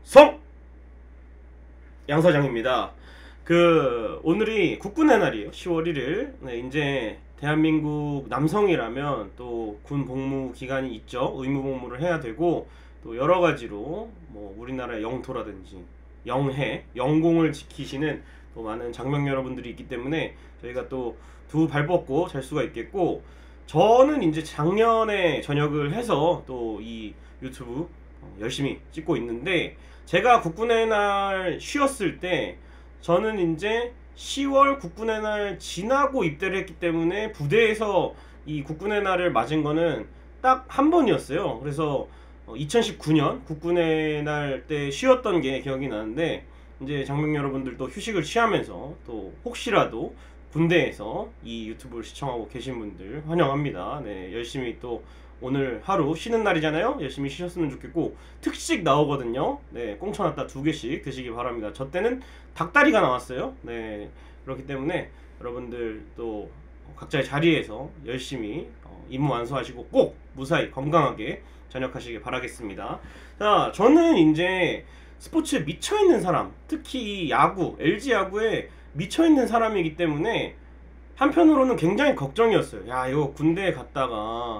성! 양사장입니다. 오늘이 국군의 날이에요. 10월 1일. 네, 이제 대한민국 남성이라면 또 군 복무 기간이 있죠. 의무 복무를 해야 되고, 또 여러 가지로 뭐 우리나라의 영토라든지 영해, 영공을 지키시는 또 많은 장병 여러분들이 있기 때문에 저희가 또 두 발 뻗고 잘 수가 있겠고, 저는 이제 작년에 전역을 해서 또 이 유튜브 열심히 찍고 있는데, 제가 국군의 날 쉬었을 때 저는 이제 10월 국군의 날 지나고 입대를 했기 때문에 부대에서 이 국군의 날을 맞은 거는 딱 한 번이었어요. 그래서 2019년 국군의 날 때 쉬었던 게 기억이 나는데, 이제 장병 여러분들도 휴식을 취하면서 또 혹시라도 군대에서 이 유튜브를 시청하고 계신 분들 환영합니다. 네, 열심히 또 오늘 하루 쉬는 날이잖아요. 열심히 쉬셨으면 좋겠고, 특식 나오거든요. 네, 꽁쳐놨다 2개씩 드시기 바랍니다. 저 때는 닭다리가 나왔어요. 네, 그렇기 때문에 여러분들 또 각자의 자리에서 열심히 임무 완수하시고 꼭 무사히 건강하게 전역하시길 바라겠습니다. 자, 저는 이제 스포츠에 미쳐있는 사람, 특히 야구, LG 야구에 미쳐있는 사람이기 때문에 한편으로는 굉장히 걱정이었어요. 야, 이거 군대에 갔다가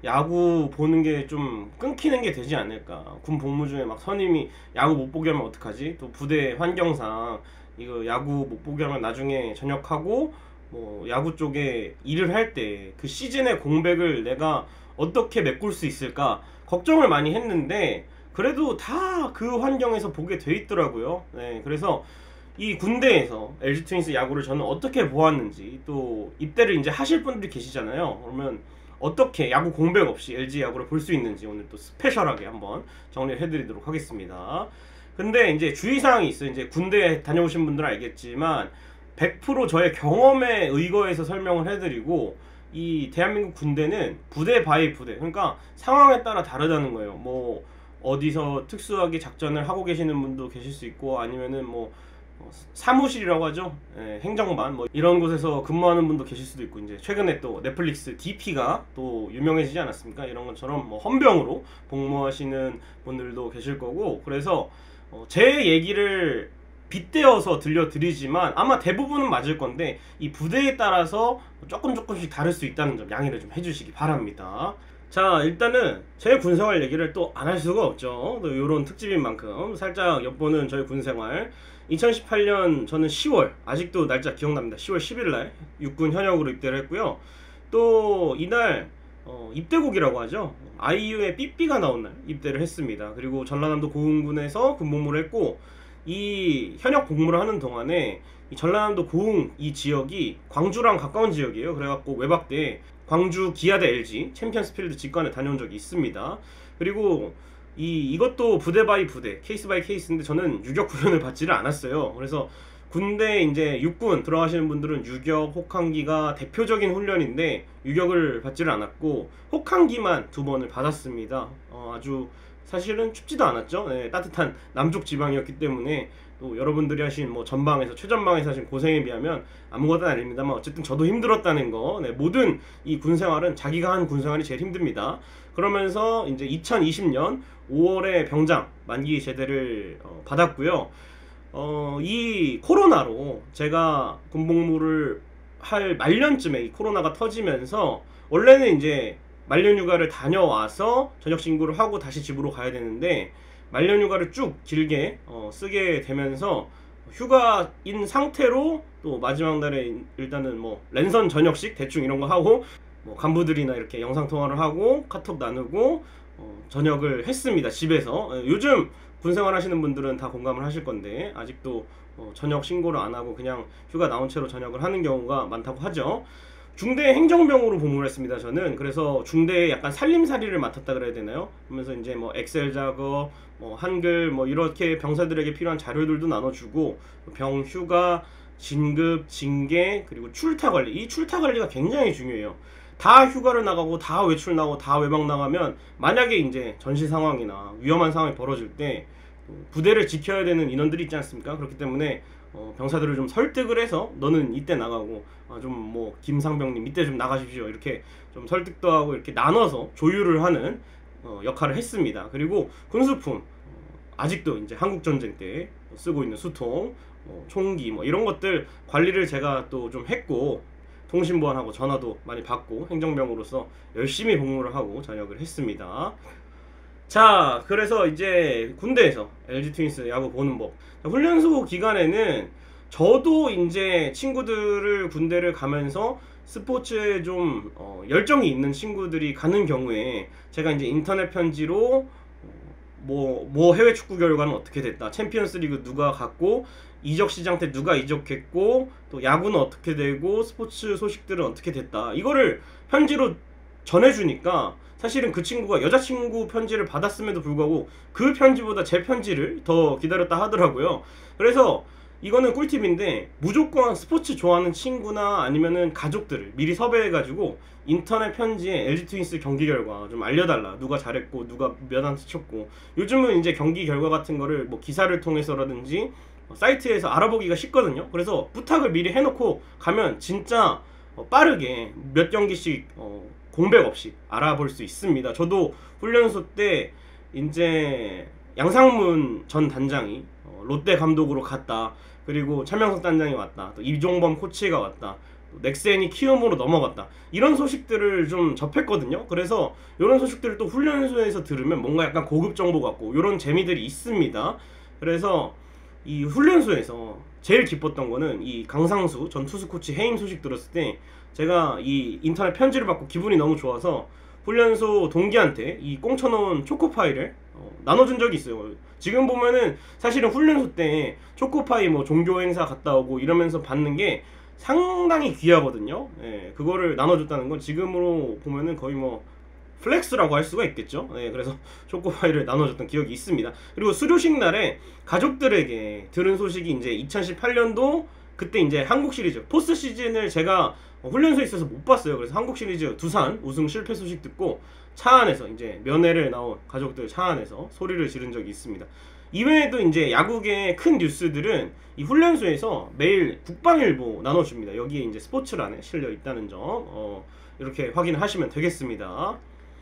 야구 보는 게 좀 끊기는 게 되지 않을까. 군 복무 중에 막 선임이 야구 못 보게 하면 어떡하지? 또 부대 환경상 이거 야구 못 보게 하면 나중에 전역하고 뭐 야구 쪽에 일을 할 때 그 시즌의 공백을 내가 어떻게 메꿀 수 있을까 걱정을 많이 했는데, 그래도 다 그 환경에서 보게 돼 있더라고요. 네, 그래서 이 군대에서 LG 트윈스 야구를 저는 어떻게 보았는지, 또 입대를 이제 하실 분들이 계시잖아요. 그러면 어떻게 야구 공백 없이 LG 야구를 볼 수 있는지 오늘 또 스페셜하게 한번 정리를 해드리도록 하겠습니다. 근데 이제 주의사항이 있어요. 이제 군대 다녀오신 분들은 알겠지만 100% 저의 경험에 의거해서 설명을 해드리고, 이 대한민국 군대는 부대 바이 부대, 그러니까 상황에 따라 다르다는 거예요. 뭐 어디서 특수하게 작전을 하고 계시는 분도 계실 수 있고, 아니면은 뭐 사무실이라고 하죠. 예, 행정반 뭐 이런 곳에서 근무하는 분도 계실 수도 있고, 이제 최근에 또 넷플릭스 DP가 또 유명해지지 않았습니까? 이런 것처럼 뭐 헌병으로 복무하시는 분들도 계실 거고, 그래서 제 얘기를 빗대어서 들려드리지만 아마 대부분은 맞을 건데, 이 부대에 따라서 조금씩 다를 수 있다는 점 양해를 좀 해주시기 바랍니다. 자, 일단은 제 군생활 얘기를 또 안 할 수가 없죠. 또 요런 특집인 만큼 살짝 엿보는 저희 군생활. 2018년 저는 10월, 아직도 날짜 기억납니다. 10월 10일날 육군 현역으로 입대를 했고요. 또 이날 입대곡이라고 하죠. 아이유의 삐삐가 나온 날 입대를 했습니다. 그리고 전라남도 고흥군에서 군복무를 했고, 이 현역 복무를 하는 동안에 이 전라남도 고흥 이 지역이 광주랑 가까운 지역이에요. 그래갖고 외박대 광주 기아대 LG 챔피언스필드 직관에 다녀온 적이 있습니다. 그리고 이것도 부대 바이 부대, 케이스 바이 케이스인데, 저는 유격 훈련을 받지를 않았어요. 그래서 군대 이제 육군 들어가시는 분들은 유격, 혹한기가 대표적인 훈련인데 유격을 받지를 않았고 혹한기만 2번을 받았습니다. 아주 사실은 춥지도 않았죠. 네, 따뜻한 남쪽 지방이었기 때문에 또 여러분들이 하신 뭐 전방에서 최전방에서 하신 고생에 비하면 아무것도 아닙니다만, 어쨌든 저도 힘들었다는 거. 네, 모든 이 군생활은 자기가 한 군생활이 제일 힘듭니다. 그러면서 이제 2020년 5월에 병장 만기 제대를 받았고요. 이 코로나로 제가 군복무를 할 말년쯤에 이 코로나가 터지면서, 원래는 이제 말년휴가를 다녀와서 전역 신고를 하고 다시 집으로 가야 되는데, 말년휴가를 쭉 길게 쓰게 되면서 휴가인 상태로 또 마지막 날에 일단은 뭐 랜선 전역식 대충 이런 거 하고, 뭐 간부들이나 이렇게 영상통화를 하고 카톡 나누고 전역을 했습니다. 집에서. 요즘 군생활 하시는 분들은 다 공감을 하실 건데, 아직도 전역 신고를 안 하고 그냥 휴가 나온 채로 전역을 하는 경우가 많다고 하죠. 중대 행정병으로 복무를 했습니다. 저는 그래서 중대에 약간 살림살이를 맡았다 그래야 되나요? 그러면서 이제 뭐 엑셀 작업, 뭐 한글, 뭐 이렇게 병사들에게 필요한 자료들도 나눠주고, 병 휴가, 진급, 징계, 그리고 출타 관리. 이 출타 관리가 굉장히 중요해요. 다 휴가를 나가고 다 외출 나가고 다 외박 나가면, 만약에 이제 전시 상황이나 위험한 상황이 벌어질 때 부대를 지켜야 되는 인원들이 있지 않습니까? 그렇기 때문에 병사들을 좀 설득을 해서, 너는 이때 나가고 좀 뭐 김상병님 이때 좀 나가십시오, 이렇게 좀 설득도 하고 이렇게 나눠서 조율을 하는 역할을 했습니다. 그리고 군수품, 아직도 이제 한국 전쟁 때 쓰고 있는 수통, 총기 뭐 이런 것들 관리를 제가 또 좀 했고, 통신보안하고 전화도 많이 받고 행정병으로서 열심히 복무를 하고 전역을 했습니다. 자, 그래서 이제 군대에서 LG 트윈스 야구 보는 법. 훈련소 기간에는 저도 이제 친구들을 군대를 가면서 스포츠에 좀 열정이 있는 친구들이 가는 경우에 제가 이제 인터넷 편지로 뭐 해외 축구 결과는 어떻게 됐다, 챔피언스 리그 누가 갔고, 이적 시장 때 누가 이적했고, 또 야구는 어떻게 되고, 스포츠 소식들은 어떻게 됐다, 이거를 편지로 전해주니까 사실은 그 친구가 여자친구 편지를 받았음에도 불구하고 그 편지보다 제 편지를 더 기다렸다 하더라고요. 그래서 이거는 꿀팁인데, 무조건 스포츠 좋아하는 친구나 아니면은 가족들을 미리 섭외해가지고 인터넷 편지에 LG 트윈스 경기 결과 좀 알려달라, 누가 잘했고 누가 몇 안타 쳤고. 요즘은 이제 경기 결과 같은 거를 뭐 기사를 통해서라든지 사이트에서 알아보기가 쉽거든요. 그래서 부탁을 미리 해놓고 가면 진짜 빠르게 몇 경기씩 공백 없이 알아볼 수 있습니다. 저도 훈련소 때 이제 양상문 전 단장이 롯데 감독으로 갔다, 그리고 차명석 단장이 왔다, 또 이종범 코치가 왔다, 또 넥센이 키움으로 넘어갔다, 이런 소식들을 좀 접했거든요. 그래서 이런 소식들을 또 훈련소에서 들으면 뭔가 약간 고급 정보 같고 이런 재미들이 있습니다. 그래서 이 훈련소에서 제일 기뻤던 거는 이 강상수 전 투수 코치 해임 소식 들었을 때 제가 이 인터넷 편지를 받고 기분이 너무 좋아서 훈련소 동기한테 이 꽁쳐놓은 초코파이를 나눠준 적이 있어요. 지금 보면은 사실은 훈련소 때 초코파이 뭐 종교 행사 갔다 오고 이러면서 받는 게 상당히 귀하거든요. 예, 그거를 나눠줬다는 건 지금으로 보면은 거의 뭐 플렉스라고 할 수가 있겠죠. 네, 그래서 초코파이를 나눠줬던 기억이 있습니다. 그리고 수료식 날에 가족들에게 들은 소식이 이제 2018년도 그때 이제 한국 시리즈 포스트 시즌을 제가 훈련소에 있어서 못 봤어요. 그래서 한국 시리즈 두산 우승 실패 소식 듣고 차 안에서 이제 면회를 나온 가족들 차 안에서 소리를 지른 적이 있습니다. 이외에도 이제 야구계의 큰 뉴스들은 이 훈련소에서 매일 국방일보 나눠줍니다. 여기에 이제 스포츠란에 실려 있다는 점 이렇게 확인을 하시면 되겠습니다.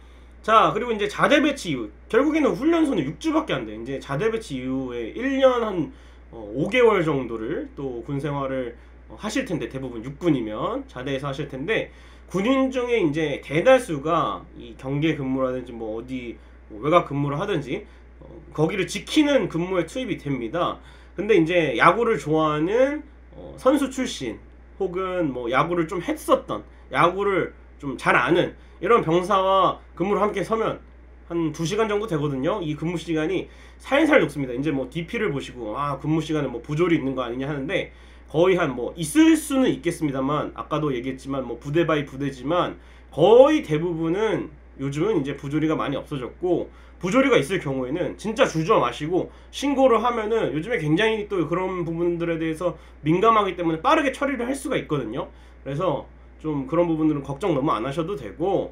자, 그리고 이제 자대 배치 이후 결국에는 훈련소는 6주밖에 안 돼. 이제 자대 배치 이후에 1년 한 5개월 정도를 또 군 생활을 하실 텐데, 대부분 육군이면 자대에서 하실 텐데, 군인 중에 이제 대다수가 이 경계 근무라든지 뭐 어디 뭐 외곽 근무를 하든지 거기를 지키는 근무에 투입이 됩니다. 근데 이제 야구를 좋아하는 선수 출신 혹은 뭐 야구를 좀 했었던, 야구를 좀 잘 아는 이런 병사와 근무를 함께 서면 한 2시간 정도 되거든요. 이 근무 시간이 살살 녹습니다. 이제 뭐 DP를 보시고 근무 시간에 뭐 부조리 있는 거 아니냐 하는데, 거의 한 뭐 있을 수는 있겠습니다만, 아까도 얘기했지만 뭐 부대 바이 부대지만 거의 대부분은 요즘은 이제 부조리가 많이 없어졌고, 부조리가 있을 경우에는 진짜 주저 마시고 신고를 하면은 요즘에 굉장히 또 그런 부분들에 대해서 민감하기 때문에 빠르게 처리를 할 수가 있거든요. 그래서 좀 그런 부분들은 걱정 너무 안 하셔도 되고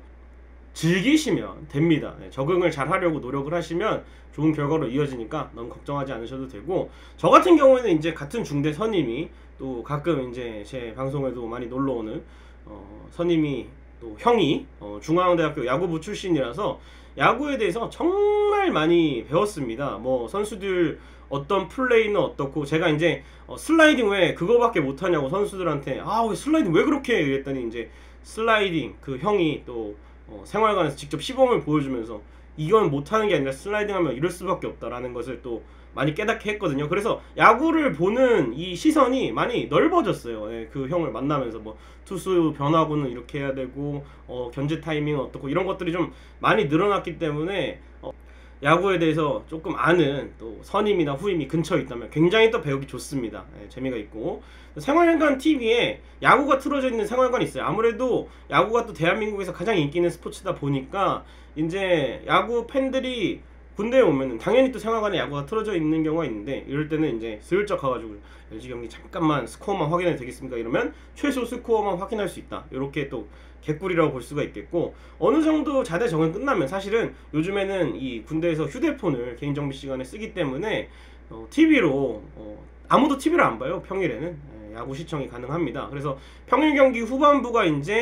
즐기시면 됩니다. 적응을 잘 하려고 노력을 하시면 좋은 결과로 이어지니까 너무 걱정하지 않으셔도 되고, 저 같은 경우에는 이제 같은 중대 선임이 또 가끔 이제 제 방송에도 많이 놀러오는 선임이 또 형이 중앙대학교 야구부 출신이라서 야구에 대해서 정말 많이 배웠습니다. 뭐 선수들 어떤 플레이는 어떻고, 제가 이제 슬라이딩 왜 그거밖에 못하냐고 선수들한테 왜 슬라이딩 왜 그렇게 해? 이랬더니 이제 슬라이딩 그 형이 또 생활관에서 직접 시범을 보여주면서 이건 못하는 게 아니라 슬라이딩 하면 이럴 수밖에 없다라는 것을 또 많이 깨닫게 했거든요. 그래서 야구를 보는 이 시선이 많이 넓어졌어요. 예, 그 형을 만나면서 뭐 투수 변화구는 이렇게 해야 되고 견제 타이밍은 어떻고, 이런 것들이 좀 많이 늘어났기 때문에 야구에 대해서 조금 아는 또 선임이나 후임이 근처에 있다면 굉장히 또 배우기 좋습니다. 예, 재미가 있고. 생활관 TV에 야구가 틀어져 있는 생활관이 있어요. 아무래도 야구가 또 대한민국에서 가장 인기 있는 스포츠다 보니까 이제 야구 팬들이 군대에 오면은 당연히 또 생활관에 야구가 틀어져 있는 경우가 있는데, 이럴 때는 이제 슬쩍 가가지고 LG 경기 잠깐만 스코어만 확인해도 되겠습니까? 이러면 최소 스코어만 확인할 수 있다. 이렇게 또 개꿀이라고 볼 수가 있겠고, 어느 정도 자대 적응 끝나면 사실은 요즘에는 이 군대에서 휴대폰을 개인정비 시간에 쓰기 때문에 TV로 아무도 TV를 안 봐요. 평일에는 야구 시청이 가능합니다. 그래서 평일 경기 후반부가 이제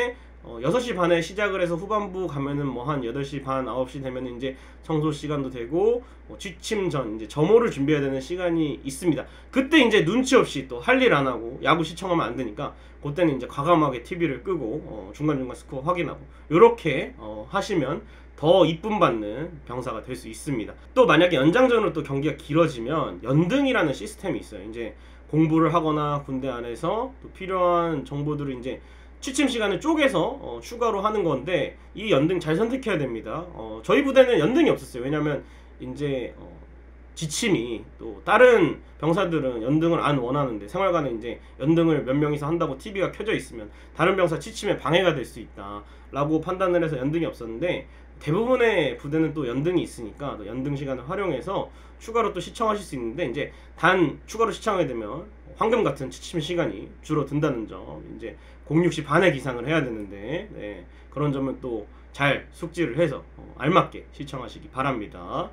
6시 반에 시작을 해서 후반부 가면은 뭐 한 8시 반, 9시 되면은 이제 청소 시간도 되고 취침 전 이제 점호를 준비해야 되는 시간이 있습니다. 그때 이제 눈치 없이 또 할 일 안 하고 야구 시청하면 안 되니까 그때는 이제 과감하게 TV를 끄고 중간중간 스코어 확인하고 이렇게 하시면 더 이쁨 받는 병사가 될 수 있습니다. 또 만약에 연장전으로 또 경기가 길어지면 연등이라는 시스템이 있어요. 이제 공부를 하거나 군대 안에서 또 필요한 정보들을 이제 취침 시간을 쪼개서 추가로 하는 건데 이 연등 잘 선택해야 됩니다. 저희 부대는 연등이 없었어요. 왜냐면 이제 지침이 또 다른 병사들은 연등을 안 원하는데 생활관에 이제 연등을 몇 명이서 한다고 TV가 켜져 있으면 다른 병사 취침에 방해가 될 수 있다 라고 판단을 해서 연등이 없었는데 대부분의 부대는 또 연등이 있으니까 또 연등 시간을 활용해서 추가로 또 시청하실 수 있는데 이제 단 추가로 시청하게 되면 황금 같은 취침 시간이 줄어든다는 점, 이제 06시 반에 기상을 해야 되는데 네, 그런 점은 또 잘 숙지를 해서 알맞게 시청하시기 바랍니다.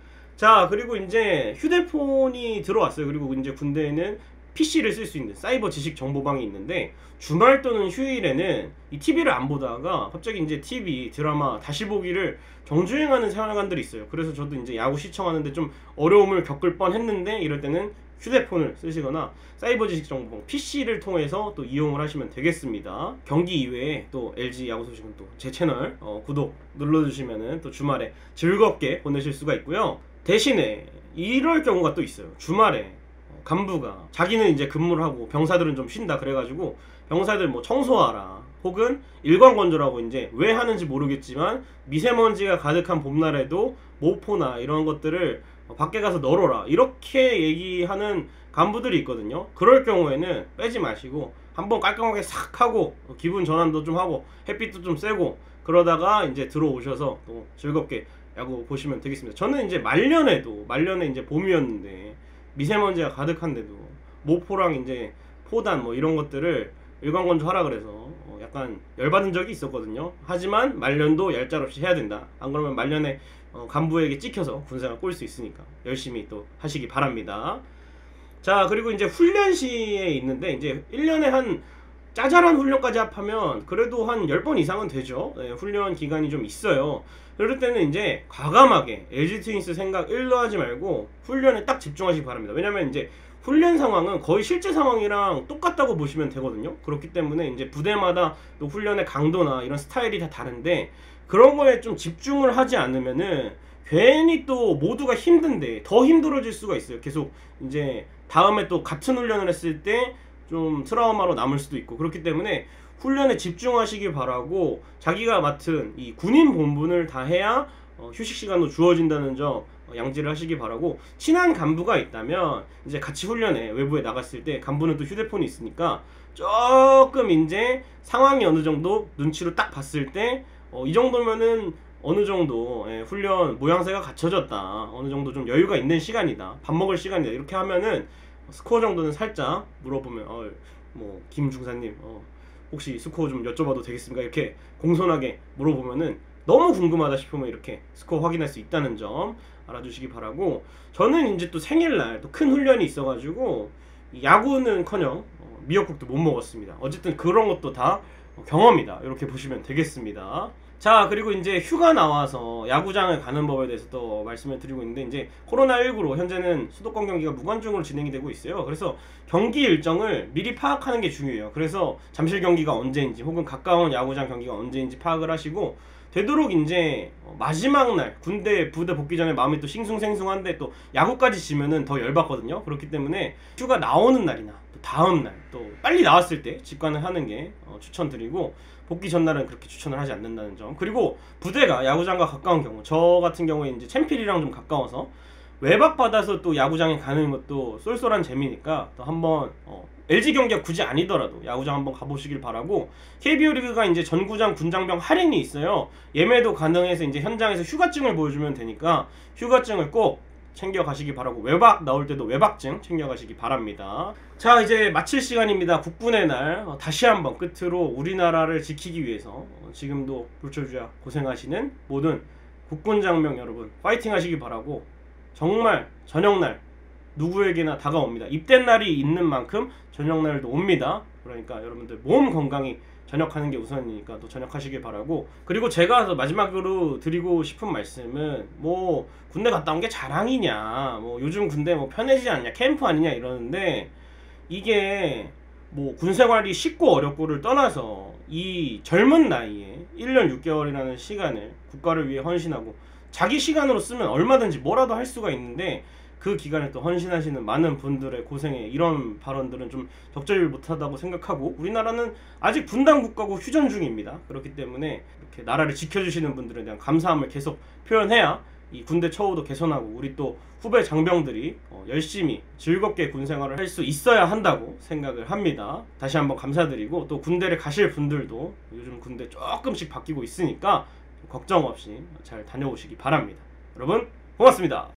자, 그리고 이제 휴대폰이 들어왔어요. 그리고 이제 군대에는 PC를 쓸 수 있는 사이버 지식 정보방이 있는데 주말 또는 휴일에는 이 TV를 안 보다가 갑자기 이제 TV 드라마 다시 보기를 정주행하는 생활관들이 있어요. 그래서 저도 이제 야구 시청하는데 좀 어려움을 겪을 뻔했는데 이럴 때는 휴대폰을 쓰시거나 사이버 지식 정보방 PC를 통해서 또 이용을 하시면 되겠습니다. 경기 이외에 또 LG 야구 소식은 또 제 채널 구독 눌러주시면은 또 주말에 즐겁게 보내실 수가 있고요. 대신에 이럴 경우가 또 있어요. 주말에 간부가 자기는 이제 근무를 하고 병사들은 좀 쉰다 그래가지고 병사들 뭐 청소하라 혹은 일광건조라고 이제 왜 하는지 모르겠지만 미세먼지가 가득한 봄날에도 모포나 이런 것들을 밖에 가서 널어라 이렇게 얘기하는 간부들이 있거든요. 그럴 경우에는 빼지 마시고 한번 깔끔하게 싹 하고 기분 전환도 좀 하고 햇빛도 좀 쐬고 그러다가 이제 들어오셔서 또 즐겁게 야구 보시면 되겠습니다. 저는 이제 말년에 이제 봄이었는데 미세먼지가 가득한데도 모포랑 이제 포단 뭐 이런 것들을 일광건조 하라 그래서 약간 열받은 적이 있었거든요. 하지만 말년도 얄짤없이 해야 된다. 안 그러면 말년에 간부에게 찍혀서 군생활 꼴 수 있으니까 열심히 또 하시기 바랍니다. 자, 그리고 이제 훈련시에 있는데 이제 1년에 한 짜잘한 훈련까지 합하면 그래도 한 10번 이상은 되죠. 네, 훈련 기간이 좀 있어요. 그럴 때는 이제 과감하게 LG 트윈스 생각 1도 하지 말고 훈련에 딱 집중하시기 바랍니다. 왜냐면 이제 훈련 상황은 거의 실제 상황이랑 똑같다고 보시면 되거든요. 그렇기 때문에 이제 부대마다 또 훈련의 강도나 이런 스타일이 다 다른데 그런 거에 좀 집중을 하지 않으면은 괜히 또 모두가 힘든데 더 힘들어질 수가 있어요. 계속 이제 다음에 또 같은 훈련을 했을 때 좀 트라우마로 남을 수도 있고 그렇기 때문에 훈련에 집중하시길 바라고 자기가 맡은 이 군인 본분을 다 해야 휴식 시간도 주어진다는 점 양지를 하시기 바라고 친한 간부가 있다면 이제 같이 훈련에 외부에 나갔을 때 간부는 또 휴대폰이 있으니까 조금 이제 상황이 어느 정도 눈치로 딱 봤을 때 이 정도면은 어느 정도 훈련 모양새가 갖춰졌다. 어느 정도 좀 여유가 있는 시간이다. 밥 먹을 시간이다. 이렇게 하면은 스코어 정도는 살짝 물어보면 뭐 김 중사님 혹시 스코어 좀 여쭤봐도 되겠습니까? 이렇게 공손하게 물어보면은 너무 궁금하다 싶으면 이렇게 스코어 확인할 수 있다는 점 알아주시기 바라고 저는 이제 또 생일날 또 큰 훈련이 있어가지고 야구는커녕 미역국도 못 먹었습니다. 어쨌든 그런 것도 다 경험이다 이렇게 보시면 되겠습니다. 자, 그리고 이제 휴가 나와서 야구장을 가는 법에 대해서 또 말씀을 드리고 있는데 이제 코로나19로 현재는 수도권 경기가 무관중으로 진행이 되고 있어요. 그래서 경기 일정을 미리 파악하는 게 중요해요. 그래서 잠실 경기가 언제인지 혹은 가까운 야구장 경기가 언제인지 파악을 하시고 되도록 이제 마지막 날 군대 부대 복귀 전에 마음이 또 싱숭생숭한데 또 야구까지 지면은 더 열받거든요. 그렇기 때문에 휴가 나오는 날이나 또 다음 날 또 빨리 나왔을 때 직관을 하는 게 추천드리고 복귀 전날은 그렇게 추천을 하지 않는다는 점. 그리고 부대가 야구장과 가까운 경우 저 같은 경우에 이제 챔필이랑 좀 가까워서 외박 받아서 또 야구장에 가는 것도 쏠쏠한 재미니까 또 한번 LG 경기가 굳이 아니더라도 야구장 한번 가보시길 바라고 KBO 리그가 이제 전구장 군장병 할인이 있어요. 예매도 가능해서 이제 현장에서 휴가증을 보여주면 되니까 휴가증을 꼭 챙겨 가시기 바라고 외박 나올 때도 외박증 챙겨 가시기 바랍니다. 자, 이제 마칠 시간입니다. 국군의 날 다시 한번 끝으로 우리나라를 지키기 위해서 지금도 불철주야 고생하시는 모든 국군 장병 여러분 파이팅 하시기 바라고 정말 저녁날 누구에게나 다가옵니다. 입대 날이 있는 만큼 저녁 날도 옵니다. 그러니까 여러분들 몸 건강히 전역하는 게 우선이니까 또 전역하시길 바라고, 그리고 제가 마지막으로 드리고 싶은 말씀은 뭐 군대 갔다 온 게 자랑이냐, 뭐 요즘 군대 뭐 편해지지 않냐, 캠프 아니냐 이러는데, 이게 뭐 군생활이 쉽고 어렵고를 떠나서 이 젊은 나이에 1년 6개월이라는 시간을 국가를 위해 헌신하고 자기 시간으로 쓰면 얼마든지 뭐라도 할 수가 있는데, 그 기간에 또 헌신하시는 많은 분들의 고생에 이런 발언들은 좀 적절히 못하다고 생각하고, 우리나라는 아직 분단 국가고 휴전 중입니다. 그렇기 때문에 이렇게 나라를 지켜주시는 분들에 대한 감사함을 계속 표현해야 이 군대 처우도 개선하고 우리 또 후배 장병들이 열심히 즐겁게 군 생활을 할 수 있어야 한다고 생각을 합니다. 다시 한번 감사드리고, 또 군대를 가실 분들도 요즘 군대 조금씩 바뀌고 있으니까 걱정 없이 잘 다녀오시기 바랍니다. 여러분 고맙습니다.